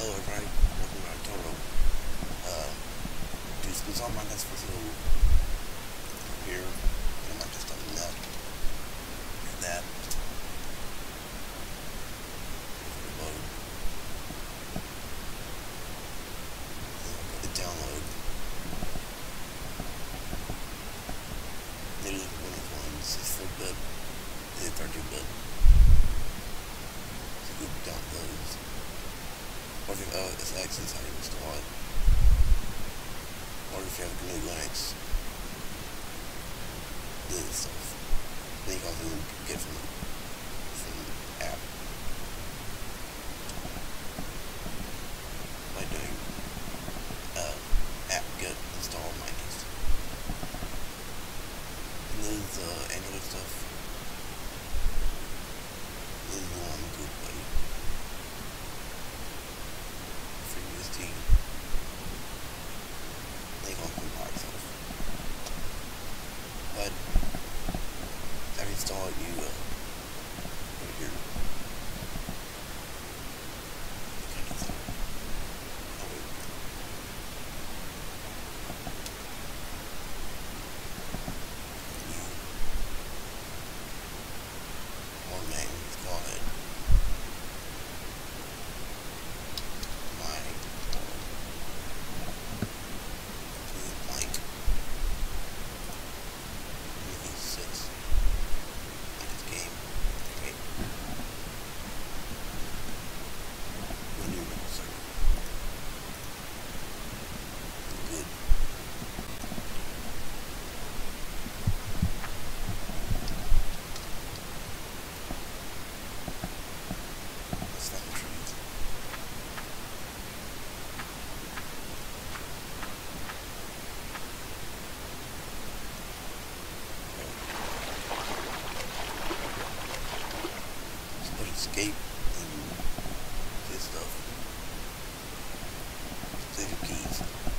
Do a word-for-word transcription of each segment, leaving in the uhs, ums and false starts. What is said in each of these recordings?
Oh, right. Welcome to Arturo. Uh, dus we zal maar net voor zo here. And I just on the left. And that. Load. The download. Literally one of the ones is four bit. Is thirty bit. So you can download. Or if you, oh, it's X is how you install it. Or if you have a new Linux, this stuff. Then you can also get from from the app by doing uh, app get install minus. And this is uh, Android stuff. This is the one good way. Team. They gonna compile itself. But after you install it, you uh, go to your oh wait. You one name is called it. Escape and this stuff. Save your keys.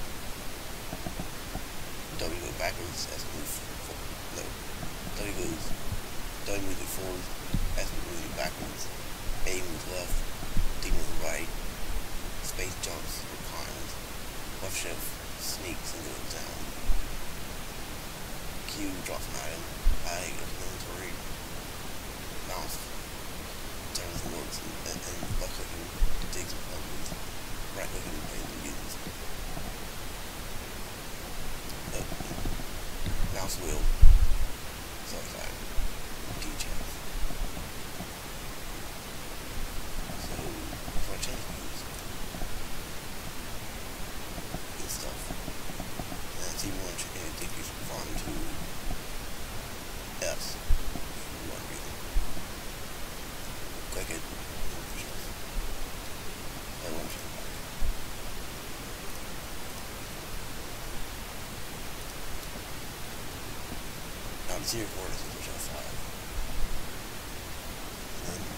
W go backwards, S move forward. No. W goes W moves it forward, S moves it backwards, A moves left, D moves right, space jumps, reclines, left shift sneaks and goes down. Q drops an item, I goes to inventory, mouse turns the notes and, and, and left clicking digs with buttons, right clicking plays the music. Uh, mouse wheel, so side, D channels. So, so I change these. Good stuff. And then T one should uh, take you from to S. Click it, I won't show back. Now the zero coordinates is which F five. And then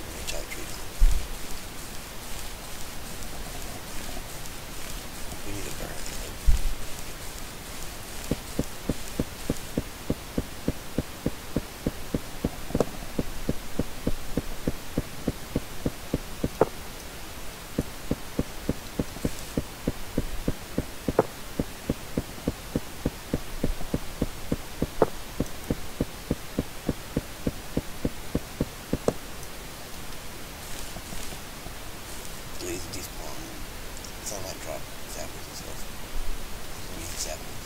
we need a Delays and despawn. Sunlight drop saplings and stuff. You can use the saplings.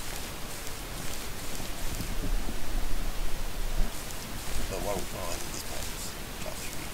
But while we're on this part is top street.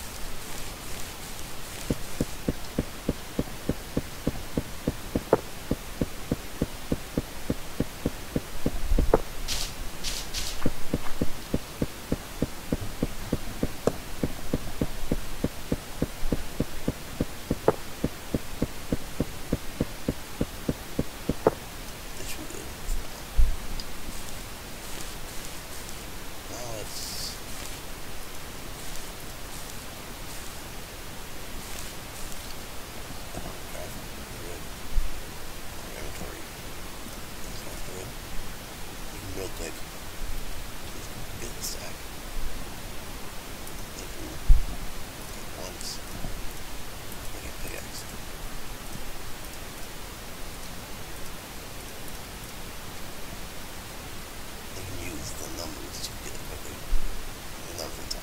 Real quick, get the stack. Then once, make a pickaxe. You can use the numbers to get it quickly. The numbers on top.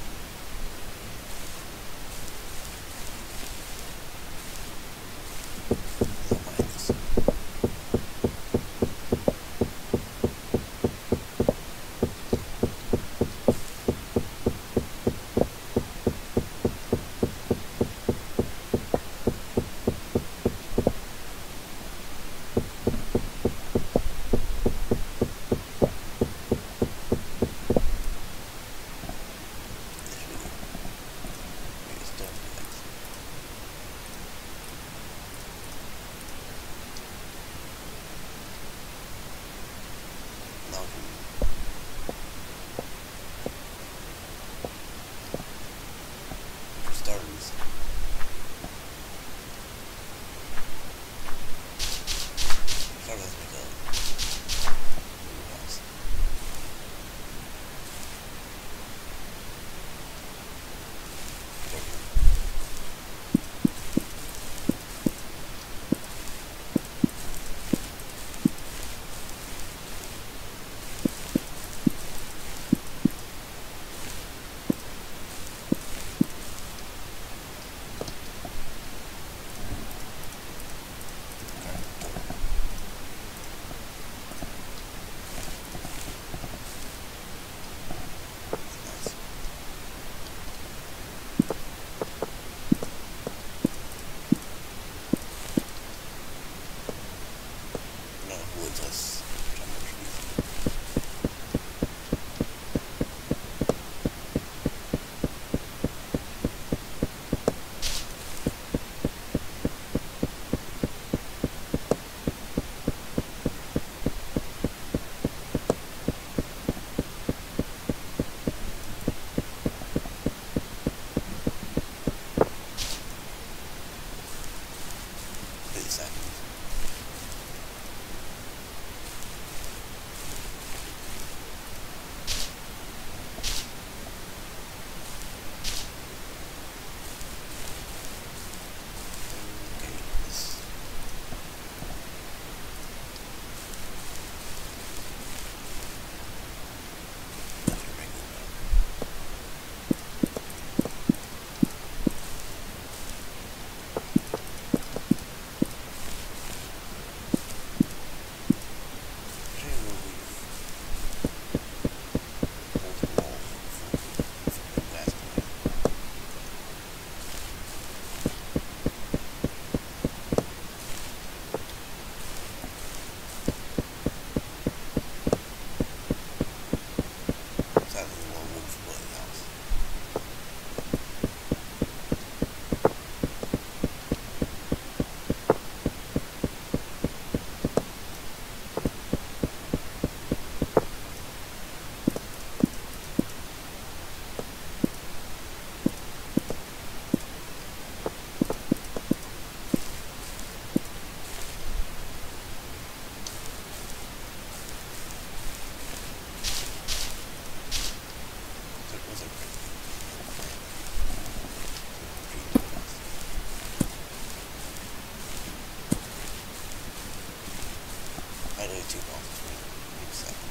I know two boxes for maybe seven.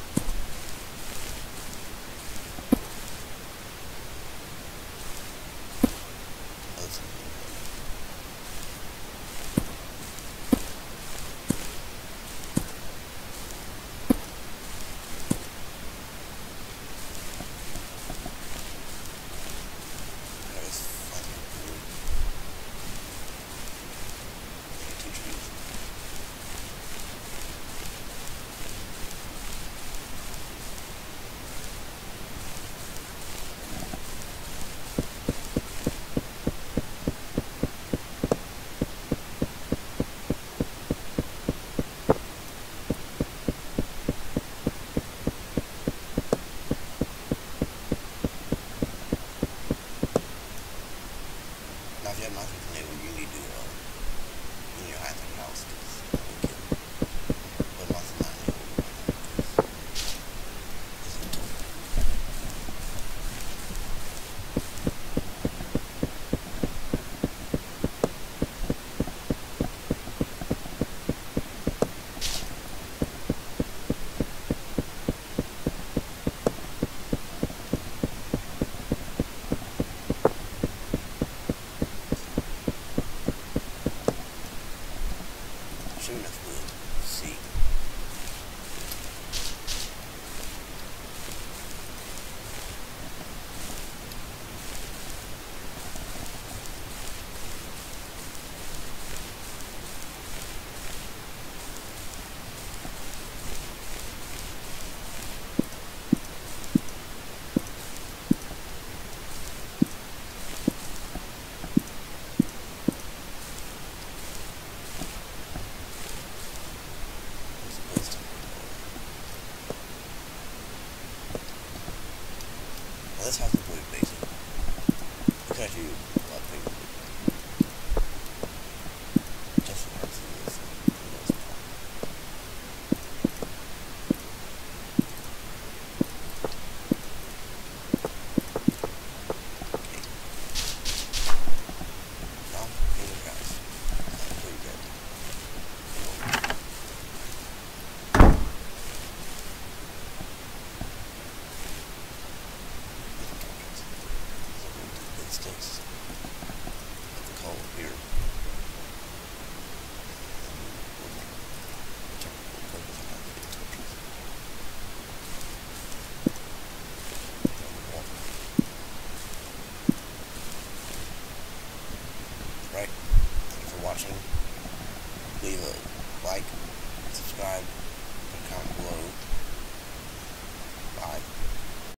Oh, that's something. Now, if you have monster tornado, you need to uh, in your high tech house because that would kill. But monster mine will because it's a tool. Sure enough, wood. See. Well, this house is pretty basic. You could actually do a lot of things with it. Just for parts of this, for the most part. Okay. Now, here we go, guys. That's pretty good. Sticks of the coal here. And we'll make technical purpose on how to get torches. On the wall. Right. Thank you for watching. Leave a like, subscribe, and comment.